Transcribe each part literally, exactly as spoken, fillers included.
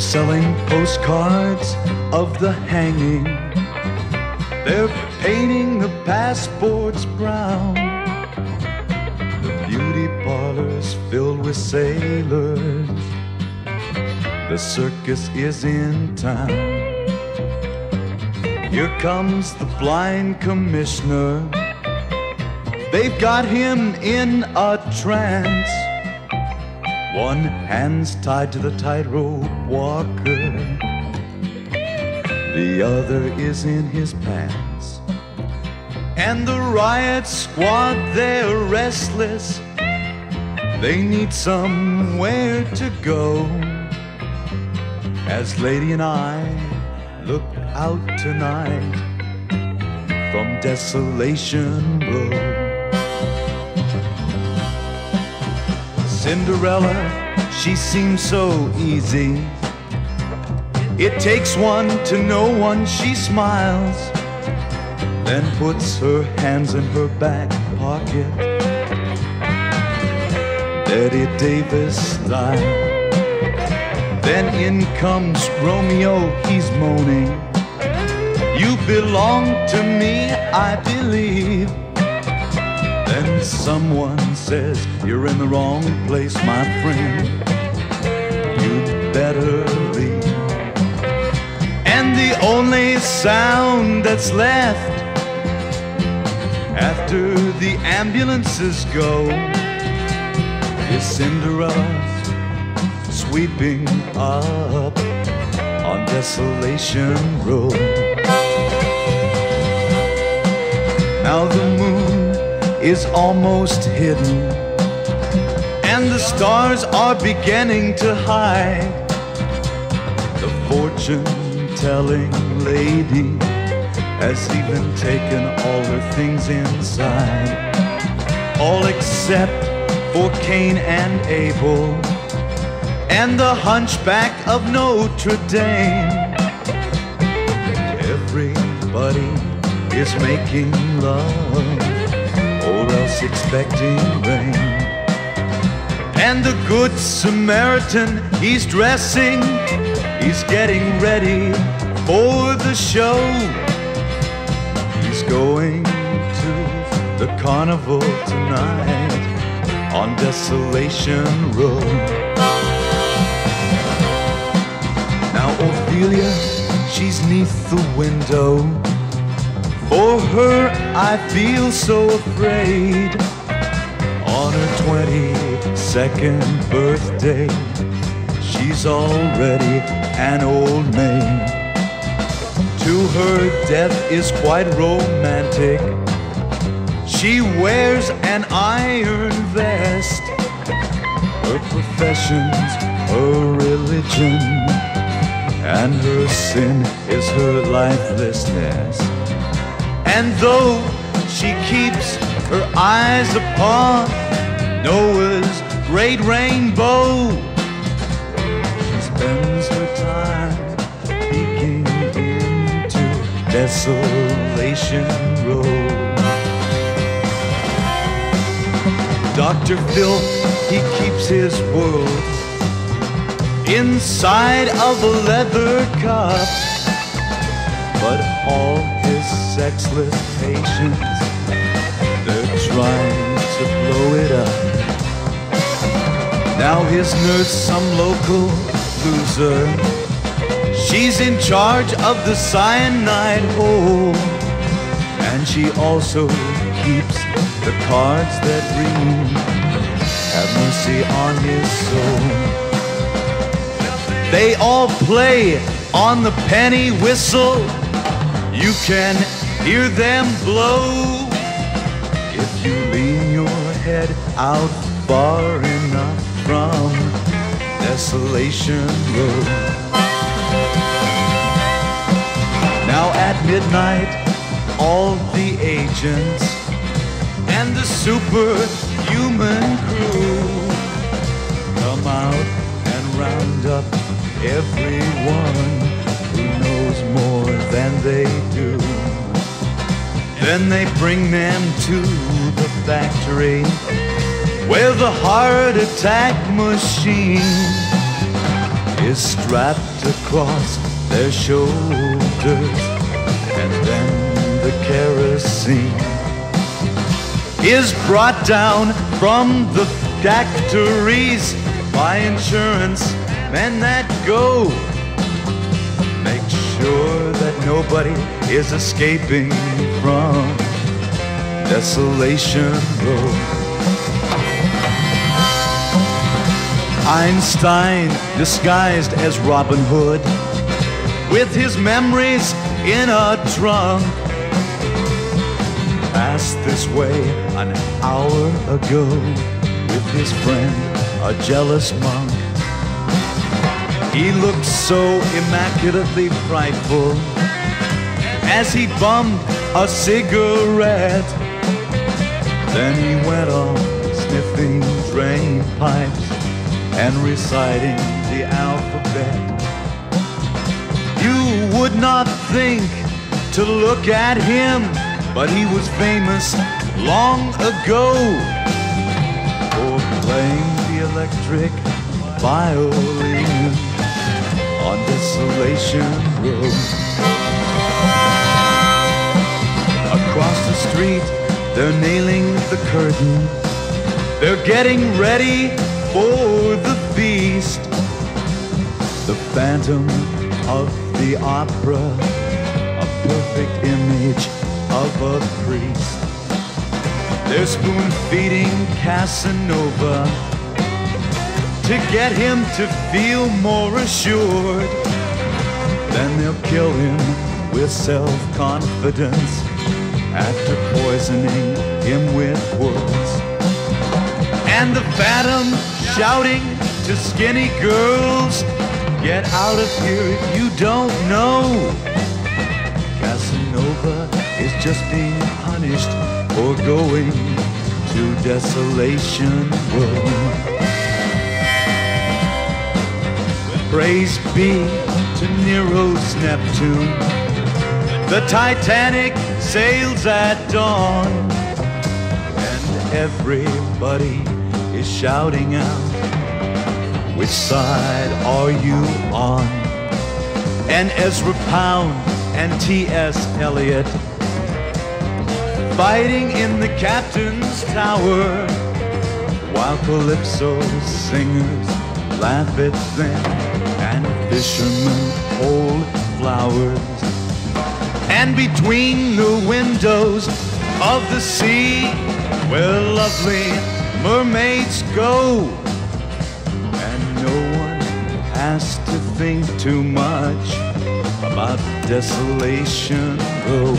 selling postcards of the hanging. They're painting the passports brown. The beauty parlors filled with sailors. The circus is in town. Here comes the blind commissioner. They've got him in a trance. One hand's tied to the tightrope walker. The other is in his pants. And the riot squad, they're restless. They need somewhere to go. As Lady and I look out tonight from Desolation Road. Cinderella, she seems so easy. It takes one to know one. She smiles, then puts her hands in her back pocket, Betty Davis style. Then in comes Romeo, he's moaning, "You belong to me, I believe." Then someone says, "You're in the wrong place, my friend. You'd better leave." And the only sound that's left after the ambulances go is Cinderella sweeping up on Desolation Road. Now the moon is almost hidden, and the stars are beginning to hide. The fortune-telling lady has even taken all her things inside, all except for Cain and Abel and the hunchback of Notre Dame. Everybody is making love, or else expecting rain. And the good Samaritan, he's dressing, he's getting ready for the show. He's going to the carnival tonight on Desolation Road. Now Ophelia, she's 'neath the window. For her I feel so afraid. On her twenty-second birthday, she's already an old maid. To her, death is quite romantic. She wears an iron vest. Her profession's her religion, and her sin is her lifelessness. And though she keeps her eyes upon Noah's great rainbow, she spends her time peeking into Desolation Road. Doctor Phil, he keeps his world inside of a leather cup, but all his sexless patients, they're trying to blow it up. Now his nurse, some local loser, she's in charge of the cyanide hole, and she also keeps the cards that read, "Have mercy on his soul." They all play on the penny whistle. You can hear them blow if you lean your head out far enough from Desolation Road. Now at midnight, all the agents and the superhuman crew come out and round up everyone who knows more than they do. Then they bring them to the factory where the heart attack machine is strapped across their shoulders, and then the kerosene is brought down from the factories by insurance men that go. Make sure that nobody is escaping from Desolation Row. Einstein, disguised as Robin Hood, with his memories in a trunk, passed this way an hour ago with his friend, a jealous monk. He looked so immaculately frightful as he bummed a cigarette. Then he went on sniffing drain pipes and reciting the alphabet. You would not think to look at him, but he was famous long ago for playing the electric violin on Desolation Road. Across the street, they're nailing the curtain. They're getting ready for the feast. The Phantom of the Opera, a perfect image of a priest. They're spoon-feeding Casanova to get him to feel more assured. Then they'll kill him with self-confidence after poisoning him with words. And the Phantom shouting to skinny girls, get out of here if you don't know. Casanova is just being punished for going to Desolation Row. Praise be to Nero's Neptune. The Titanic sails at dawn, and everybody is shouting out, which side are you on? And Ezra Pound and T S Eliot fighting in the captain's tower, while Calypso singers laugh at them and fishermen hold flowers. And between the windows of the sea, where lovely mermaids go, and no one has to think too much about Desolation Row.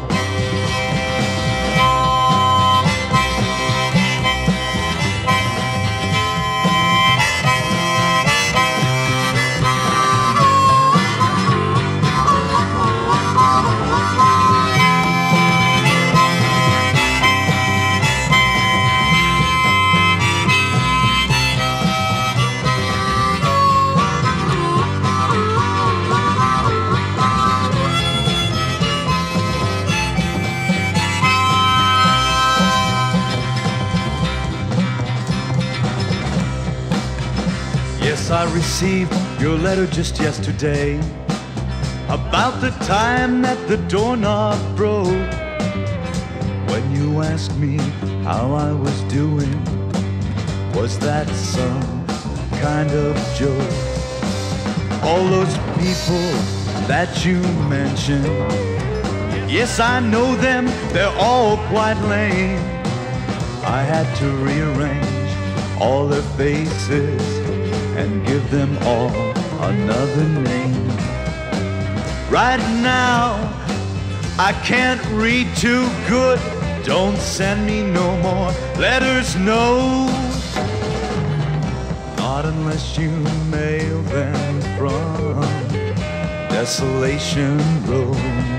Yes, I received your letter just yesterday about the time that the doorknob broke. When you asked me how I was doing, was that some kind of joke? All those people that you mentioned, yes, I know them, they're all quite lame. I had to rearrange all their faces and give them all another name. Right now, I can't read too good. Don't send me no more letters, no. Not unless you mail them from Desolation Row.